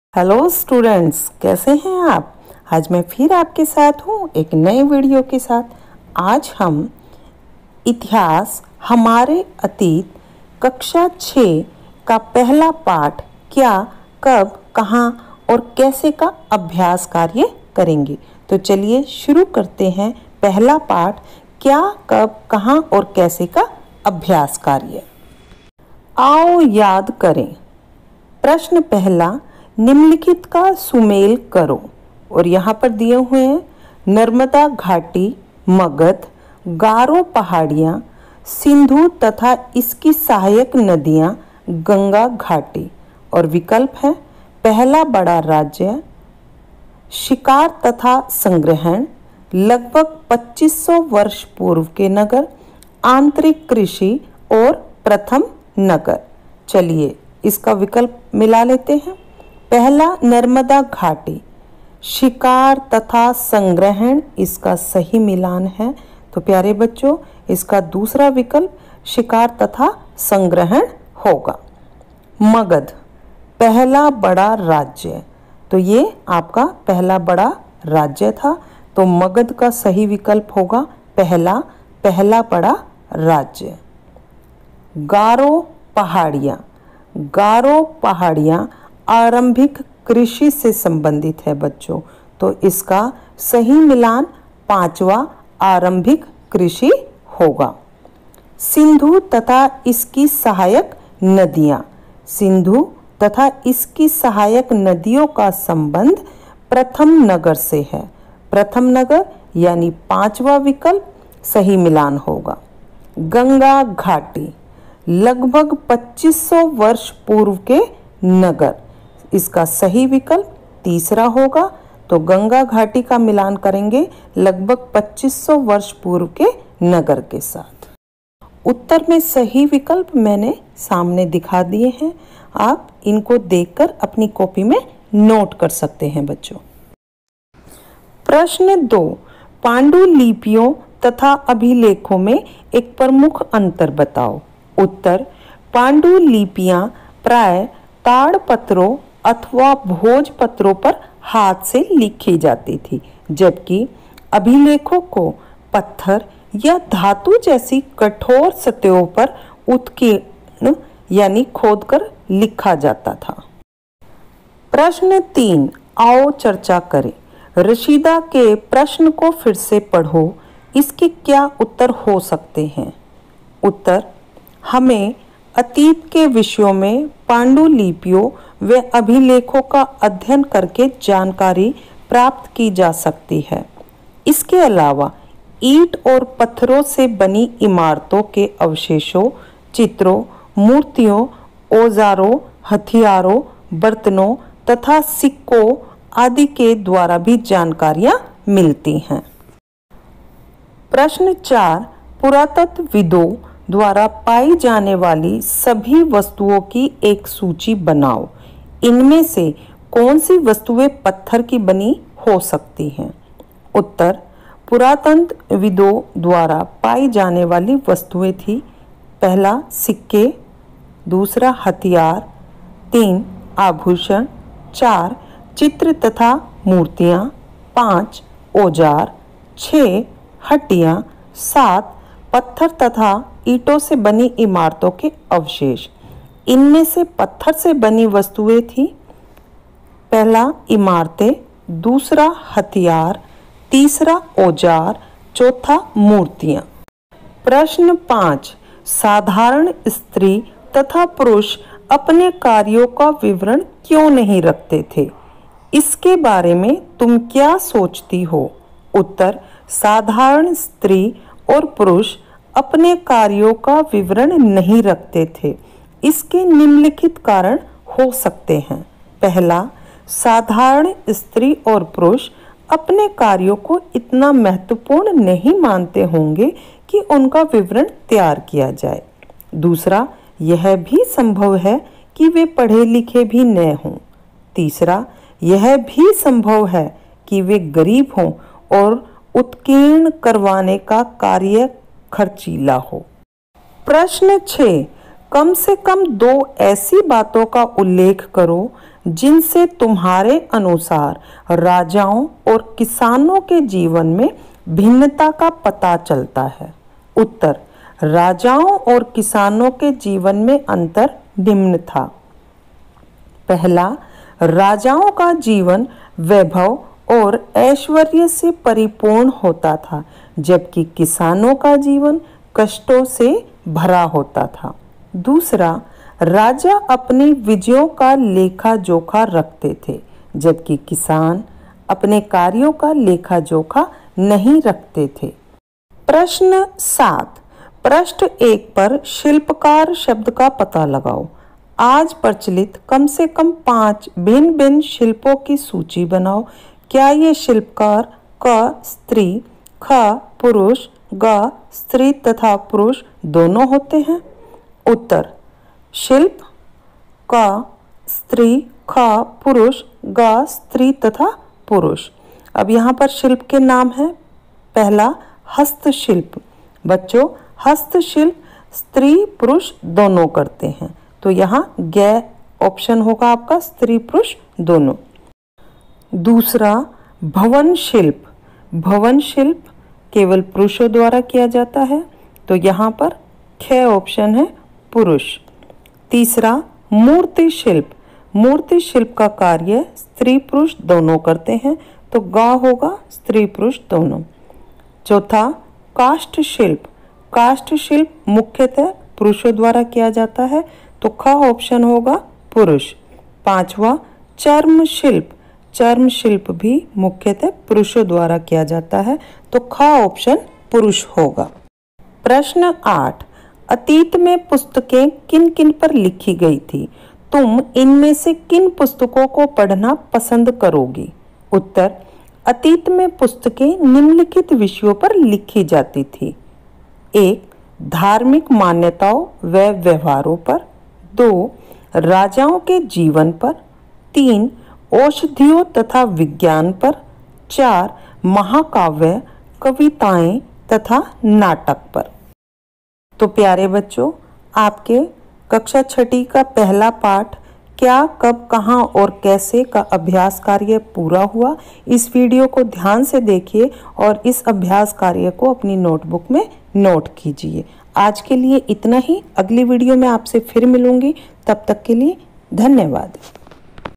Hello students, कैसे हैं आप। आज मैं फिर आपके साथ हूँ एक नए वीडियो के साथ। आज हम इतिहास हमारे अतीत कक्षा 6 का पहला पाठ क्या, कब, कहाँ और कैसे का अभ्यास कार्य करेंगे। तो चलिए शुरू करते हैं पहला पाठ क्या, कब, कहाँ और कैसे का अभ्यास कार्य। आओ याद करें। प्रश्न पहला, निम्नलिखित का सुमेल करो। और यहाँ पर दिए हुए हैं नर्मदा घाटी, मगध, गारो पहाड़ियाँ, सिंधु तथा इसकी सहायक नदियाँ, गंगा घाटी। और विकल्प है पहला बड़ा राज्य, शिकार तथा संग्रहण, लगभग 2500 वर्ष पूर्व के नगर, आंतरिक कृषि और प्रथम नगर। चलिए इसका विकल्प मिला लेते हैं। पहला नर्मदा घाटी, शिकार तथा संग्रहण इसका सही मिलान है। तो प्यारे बच्चों, इसका दूसरा विकल्प शिकार तथा संग्रहण होगा। मगध, पहला बड़ा राज्य, तो ये आपका पहला बड़ा राज्य था, तो मगध का सही विकल्प होगा पहला बड़ा राज्य। गारो पहाड़ियाँ, गारो पहाड़ियाँ आरंभिक कृषि से संबंधित है बच्चों, तो इसका सही मिलान पांचवा आरंभिक कृषि होगा। सिंधु तथा इसकी सहायक नदियाँ, सिंधु तथा इसकी सहायक नदियों का संबंध प्रथम नगर से है। प्रथम नगर यानी पांचवा विकल्प सही मिलान होगा। गंगा घाटी, लगभग 2500 वर्ष पूर्व के नगर, इसका सही विकल्प तीसरा होगा। तो गंगा घाटी का मिलान करेंगे लगभग 2500 वर्ष पूर्व के नगर के साथ। उत्तर में सही विकल्प मैंने सामने दिखा दिए हैं, आप इनको देखकर अपनी कॉपी में नोट कर सकते हैं बच्चों। प्रश्न 2, पांडुलिपियों तथा अभिलेखों में एक प्रमुख अंतर बताओ। उत्तर, पांडुलिपियां प्राय ताड़पत्रों अथवा भोजपत्रों पर हाथ से लिखी जाती थी, जबकि अभिलेखों को पत्थर या धातु जैसी कठोर सतहों पर उत्कीर्ण यानी खोदकर लिखा जाता था। प्रश्न 3, आओ चर्चा करें। रशीदा के प्रश्न को फिर से पढ़ो, इसके क्या उत्तर हो सकते हैं। उत्तर, हमें अतीत के विषयों में पांडुलिपियों व अभिलेखों का अध्ययन करके जानकारी प्राप्त की जा सकती है। इसके अलावा ईंट और पत्थरों से बनी इमारतों के अवशेषों, चित्रों, मूर्तियों, औजारों, हथियारों, बर्तनों तथा सिक्कों आदि के द्वारा भी जानकारियां मिलती हैं। प्रश्न 4, पुरातत्वविदों द्वारा पाई जाने वाली सभी वस्तुओं की एक सूची बनाओ। इनमें से कौन सी वस्तुएं पत्थर की बनी हो सकती हैं। उत्तर, पुरातत्वविदों द्वारा पाई जाने वाली वस्तुएं थी, पहला सिक्के, दूसरा हथियार, 3 आभूषण, 4 चित्र तथा मूर्तियां, 5 औजार, 6 हड्डियां, 7 पत्थर तथा ईंटों से बनी इमारतों के अवशेष। इनमें से पत्थर से बनी वस्तुएं थी, पहला इमारतें, दूसरा हथियार, तीसरा औजार, चौथा मूर्तियां। प्रश्न 5, साधारण स्त्री तथा पुरुष अपने कार्यों का विवरण क्यों नहीं रखते थे, इसके बारे में तुम क्या सोचती हो। उत्तर, साधारण स्त्री और पुरुष अपने कार्यों का विवरण नहीं रखते थे। इसके निम्नलिखित कारण हो सकते हैं। पहला, साधारण स्त्री और पुरुष अपने कार्यों को इतना महत्वपूर्ण नहीं मानते होंगे कि उनका विवरण तैयार किया जाए। दूसरा, यह भी संभव है कि वे पढ़े लिखे भी न हों। तीसरा, यह भी संभव है कि वे गरीब हों और उत्कीर्ण करवाने का कार्य खर्चीला हो। प्रश्न 6, कम से कम 2 ऐसी बातों का उल्लेख करो जिनसे तुम्हारे अनुसार राजाओं और किसानों के जीवन में भिन्नता का पता चलता है। उत्तर, राजाओं और किसानों के जीवन में अंतर निम्न था। पहला, राजाओं का जीवन वैभव और ऐश्वर्य से परिपूर्ण होता था, जबकि किसानों का जीवन कष्टों से भरा होता था। दूसरा, राजा अपनी विजयों का लेखा जोखा रखते थे, जबकि किसान अपने कार्यों का लेखा जोखा नहीं रखते थे। प्रश्न 7, पृष्ठ 1 पर शिल्पकार शब्द का पता लगाओ। आज प्रचलित कम से कम 5 भिन्न भिन्न शिल्पों की सूची बनाओ। क्या ये शिल्पकार क स्त्री, ख पुरुष, ग स्त्री तथा पुरुष दोनों होते हैं? उत्तर, शिल्प क स्त्री, ख पुरुष, ग स्त्री तथा पुरुष। अब यहाँ पर शिल्प के नाम है। पहला, हस्तशिल्प। बच्चों, हस्तशिल्प स्त्री पुरुष दोनों करते हैं, तो यहाँ ग ऑप्शन होगा आपका, स्त्री पुरुष दोनों। दूसरा, भवन शिल्प। भवन शिल्प केवल पुरुषों द्वारा किया जाता है, तो यहाँ पर ख ऑप्शन है, पुरुष। तीसरा, मूर्ति शिल्प। मूर्ति शिल्प का कार्य स्त्री पुरुष दोनों करते हैं, तो ग होगा, स्त्री पुरुष दोनों। चौथा, काष्ठ शिल्प। काष्ठ शिल्प मुख्यतः पुरुषों द्वारा किया जाता है, तो ख ऑप्शन होगा, पुरुष। पांचवा, चर्म शिल्प। चर्म शिल्प भी मुख्यतः पुरुषों द्वारा किया जाता है, तो ख ऑप्शन पुरुष होगा। प्रश्न 8, अतीत में पुस्तकें किन किन पर लिखी गई थी? तुम इनमें से किन पुस्तकों को पढ़ना पसंद करोगी? उत्तर, अतीत में पुस्तकें निम्नलिखित विषयों पर लिखी जाती थी। 1, धार्मिक मान्यताओं व व्यवहारों पर। 2, राजाओं के जीवन पर। 3, औषधियों तथा विज्ञान पर। 4, महाकाव्य, कविताएं तथा नाटक पर। तो प्यारे बच्चों, आपके कक्षा 6 का पहला पाठ क्या, कब, कहाँ और कैसे का अभ्यास कार्य पूरा हुआ। इस वीडियो को ध्यान से देखिए और इस अभ्यास कार्य को अपनी नोटबुक में नोट कीजिए। आज के लिए इतना ही। अगली वीडियो में आपसे फिर मिलूंगी। तब तक के लिए धन्यवाद।